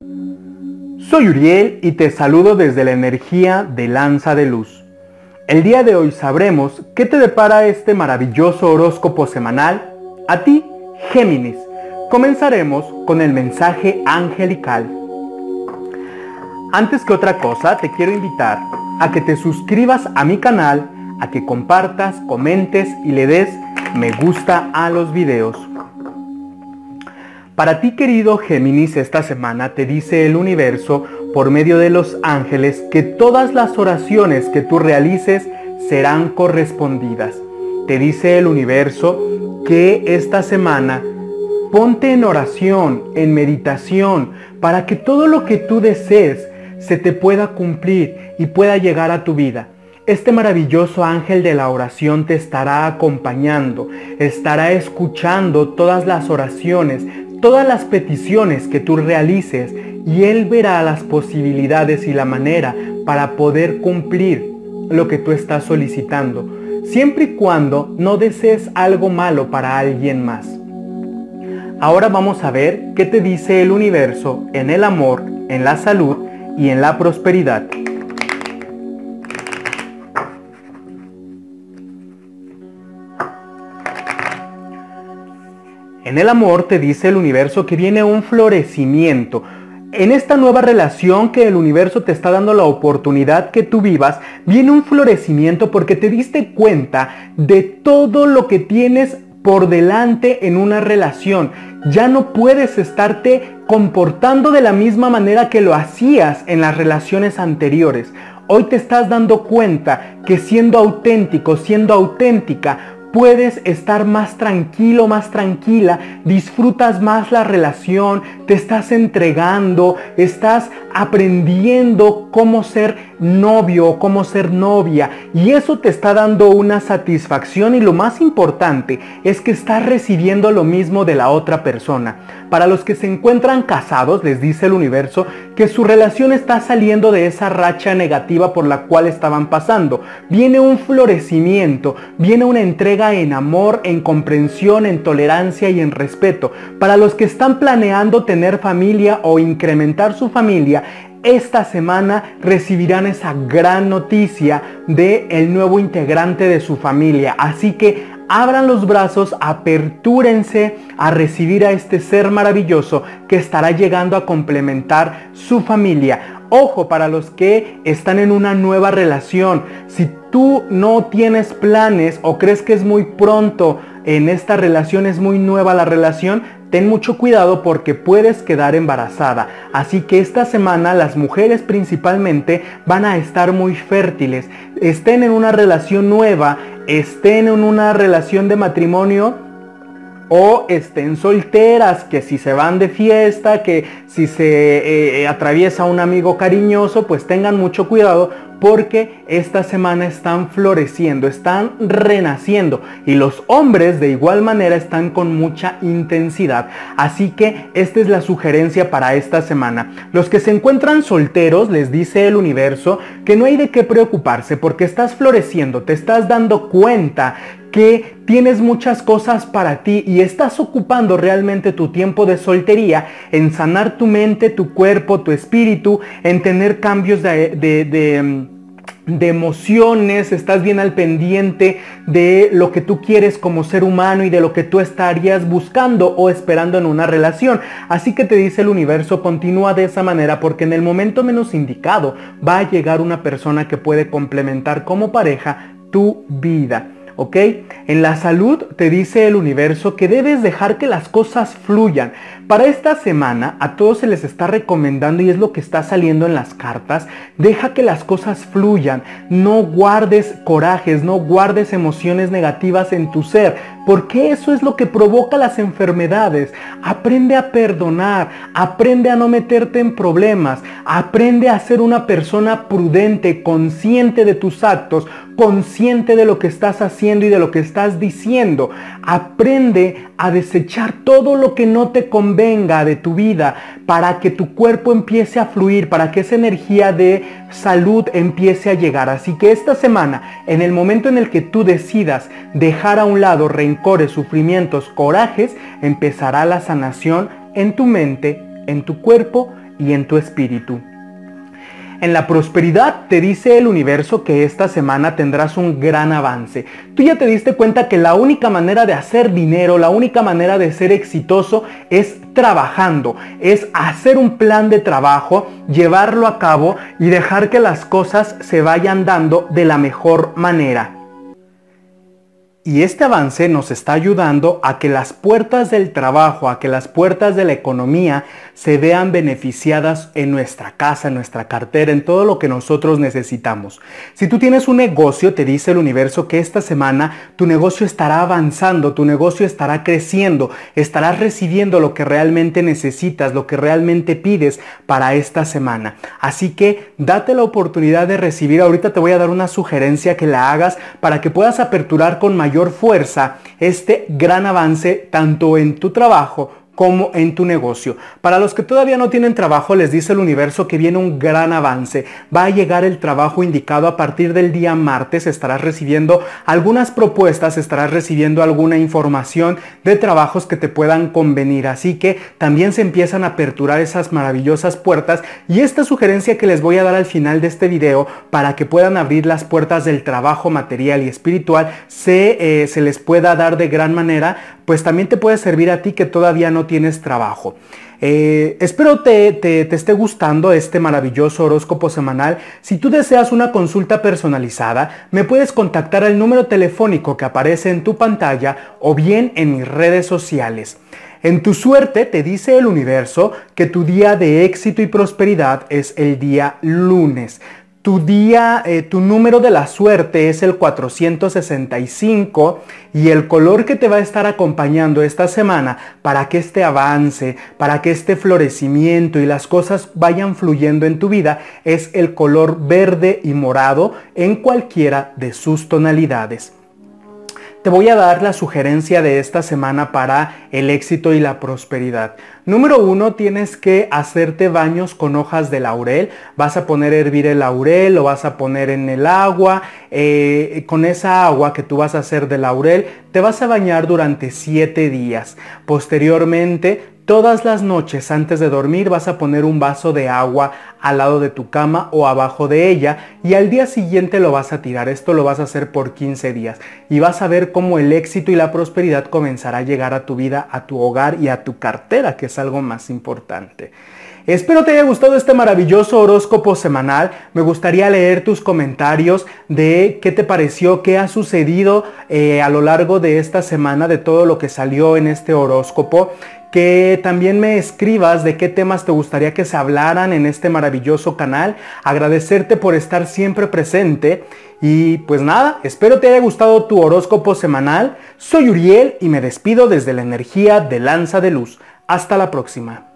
Soy Uriel y te saludo desde la energía de Lanza de Luz. El día de hoy sabremos qué te depara este maravilloso horóscopo semanal a ti, Géminis. Comenzaremos con el mensaje angelical. Antes que otra cosa, te quiero invitar a que te suscribas a mi canal, a que compartas, comentes y le des me gusta a los videos. Para ti, querido Géminis, esta semana te dice el universo por medio de los ángeles que todas las oraciones que tú realices serán correspondidas. Te dice el universo que esta semana ponte en oración, en meditación, para que todo lo que tú desees se te pueda cumplir y pueda llegar a tu vida. Este maravilloso ángel de la oración te estará acompañando, estará escuchando todas las oraciones, todas las peticiones que tú realices, y él verá las posibilidades y la manera para poder cumplir lo que tú estás solicitando, siempre y cuando no desees algo malo para alguien más. Ahora vamos a ver qué te dice el universo en el amor, en la salud y en la prosperidad. En el amor te dice el universo que viene un florecimiento. En esta nueva relación que el universo te está dando la oportunidad que tú vivas, viene un florecimiento porque te diste cuenta de todo lo que tienes por delante en una relación. Ya no puedes estarte comportando de la misma manera que lo hacías en las relaciones anteriores. Hoy te estás dando cuenta que siendo auténtico, siendo auténtica, puedes estar más tranquilo, más tranquila, disfrutas más la relación, te estás entregando, estás aprendiendo cómo ser novio, cómo ser novia, y eso te está dando una satisfacción, y lo más importante es que estás recibiendo lo mismo de la otra persona. Para los que se encuentran casados, les dice el universo que su relación está saliendo de esa racha negativa por la cual estaban pasando. Viene un florecimiento, viene una entrega en amor, en comprensión, en tolerancia y en respeto. Para los que están planeando tener familia o incrementar su familia, esta semana recibirán esa gran noticia de el nuevo integrante de su familia. Así que abran los brazos, apertúrense a recibir a este ser maravilloso que estará llegando a complementar su familia. Ojo, para los que están en una nueva relación, si tú no tienes planes o crees que es muy pronto en esta relación, es muy nueva la relación, ten mucho cuidado porque puedes quedar embarazada. Así que esta semana las mujeres principalmente van a estar muy fértiles. Estén en una relación nueva, estén en una relación de matrimonio o estén solteras, que si se van de fiesta, que si se atraviesa un amigo cariñoso, pues tengan mucho cuidado porque esta semana están floreciendo, están renaciendo, y los hombres de igual manera están con mucha intensidad. Así que esta es la sugerencia para esta semana. Los que se encuentran solteros, les dice el universo que no hay de qué preocuparse porque estás floreciendo, te estás dando cuenta que tienes muchas cosas para ti y estás ocupando realmente tu tiempo de soltería en sanar tu mente, tu cuerpo, tu espíritu, en tener cambios de emociones. Estás bien al pendiente de lo que tú quieres como ser humano y de lo que tú estarías buscando o esperando en una relación. Así que te dice el universo, continúa de esa manera porque en el momento menos indicado va a llegar una persona que puede complementar como pareja tu vida. ¿Ok? En la salud te dice el universo que debes dejar que las cosas fluyan. Para esta semana a todos se les está recomendando, y es lo que está saliendo en las cartas, deja que las cosas fluyan. No guardes corajes, no guardes emociones negativas en tu ser, porque eso es lo que provoca las enfermedades. Aprende a perdonar, aprende a no meterte en problemas, aprende a ser una persona prudente, consciente de tus actos, consciente de lo que estás haciendo y de lo que estás diciendo. Aprende a desechar todo lo que no te convenga de tu vida para que tu cuerpo empiece a fluir, para que esa energía de salud empiece a llegar. Así que esta semana, en el momento en el que tú decidas dejar a un lado rencores, sufrimientos, corajes, empezará la sanación en tu mente, en tu cuerpo y en tu espíritu. En la prosperidad te dice el universo que esta semana tendrás un gran avance. Tú ya te diste cuenta que la única manera de hacer dinero, la única manera de ser exitoso es trabajando, es hacer un plan de trabajo, llevarlo a cabo y dejar que las cosas se vayan dando de la mejor manera. Y este avance nos está ayudando a que las puertas del trabajo, a que las puertas de la economía se vean beneficiadas en nuestra casa, en nuestra cartera, en todo lo que nosotros necesitamos. Si tú tienes un negocio, te dice el universo que esta semana tu negocio estará avanzando, tu negocio estará creciendo, estarás recibiendo lo que realmente necesitas, lo que realmente pides para esta semana. Así que date la oportunidad de recibir. Ahorita te voy a dar una sugerencia que la hagas para que puedas aperturar con mayor fuerza este gran avance tanto en tu trabajo como en tu negocio. Para los que todavía no tienen trabajo, les dice el universo que viene un gran avance. Va a llegar el trabajo indicado a partir del día martes. Estarás recibiendo algunas propuestas, estarás recibiendo alguna información de trabajos que te puedan convenir. Así que también se empiezan a aperturar esas maravillosas puertas. Y esta sugerencia que les voy a dar al final de este video para que puedan abrir las puertas del trabajo material y espiritual se les pueda dar de gran manera, pues también te puede servir a ti que todavía no tienes trabajo. Espero te esté gustando este maravilloso horóscopo semanal. Si tú deseas una consulta personalizada, me puedes contactar al número telefónico que aparece en tu pantalla o bien en mis redes sociales. En tu suerte te dice el universo que tu día de éxito y prosperidad es el día lunes. Tu número de la suerte es el 465 y el color que te va a estar acompañando esta semana para que este avance, para que este florecimiento y las cosas vayan fluyendo en tu vida es el color verde y morado en cualquiera de sus tonalidades. Te voy a dar la sugerencia de esta semana para el éxito y la prosperidad. Número 1, tienes que hacerte baños con hojas de laurel. Vas a poner a hervir el laurel, lo vas a poner en el agua. Con esa agua que tú vas a hacer de laurel, te vas a bañar durante 7 días. Posteriormente, todas las noches antes de dormir vas a poner un vaso de agua al lado de tu cama o abajo de ella y al día siguiente lo vas a tirar. Esto lo vas a hacer por 15 días y vas a ver cómo el éxito y la prosperidad comenzará a llegar a tu vida, a tu hogar y a tu cartera, que es algo más importante. Espero te haya gustado este maravilloso horóscopo semanal. Me gustaría leer tus comentarios de qué te pareció, qué ha sucedido a lo largo de esta semana, de todo lo que salió en este horóscopo. Que también me escribas de qué temas te gustaría que se hablaran en este maravilloso canal. Agradecerte por estar siempre presente. Y pues nada, espero te haya gustado tu horóscopo semanal. Soy Uriel y me despido desde la energía de Lanza de Luz. Hasta la próxima.